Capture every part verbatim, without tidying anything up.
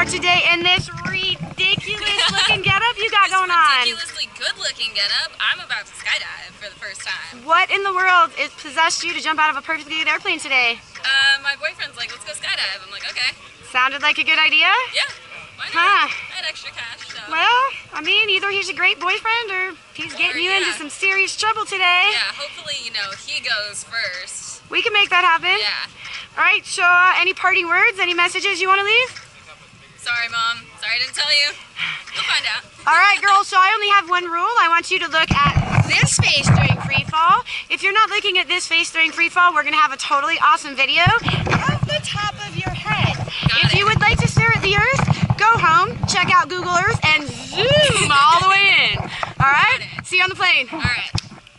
are today in this ridiculous looking getup you got going on. Ridiculously good looking getup. I'm about to skydive for the first time. What in the world is possessed you to jump out of a perfectly good airplane today? Uh, my boyfriend's like, let's go skydive. I'm like, okay. Sounded like a good idea? Yeah, why not? Huh. I had extra cash, so. Well, I mean, either he's a great boyfriend or he's getting Or, you yeah. into some serious trouble today. Yeah, hopefully, you know, he goes first. We can make that happen. Yeah. All right, so uh, any parting words, any messages you want to leave? Sorry, Mom. Sorry I didn't tell you. You'll find out. All right, girls, so I only have one rule. I want you to look at this face during free fall. If you're not looking at this face during free fall, we're going to have a totally awesome video of the top of your head. Got if it. you would like to stare at the Earth, go home, check out Google Earth, and zoom all the way in. All right? See you on the plane. All right.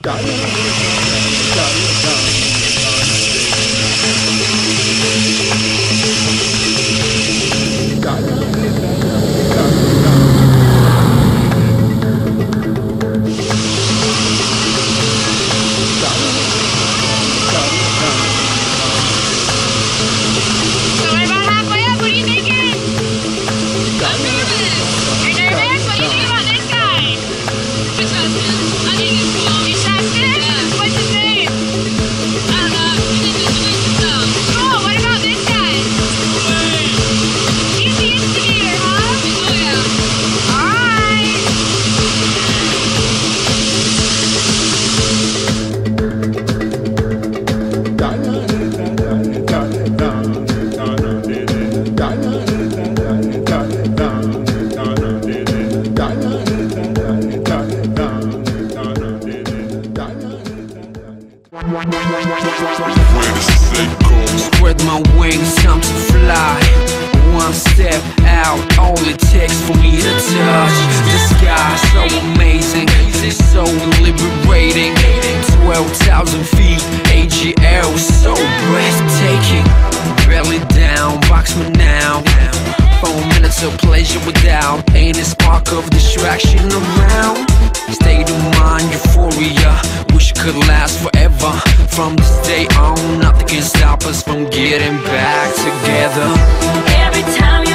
Spread my wings, time to fly. One step out, all it takes for me to touch the sky. So amazing, so liberating. Twelve thousand feet, adheres, so breathtaking. Belly down, box me now. Four minutes of pleasure without any spark of distraction around. State of mind, euphoria, wish it could last forever. From this day on, nothing can stop us from getting back together. Every time you